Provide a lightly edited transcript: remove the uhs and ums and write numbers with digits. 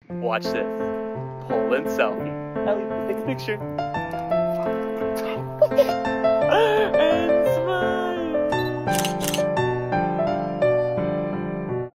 Watch this. Pull and selfie. Ellie, take a picture.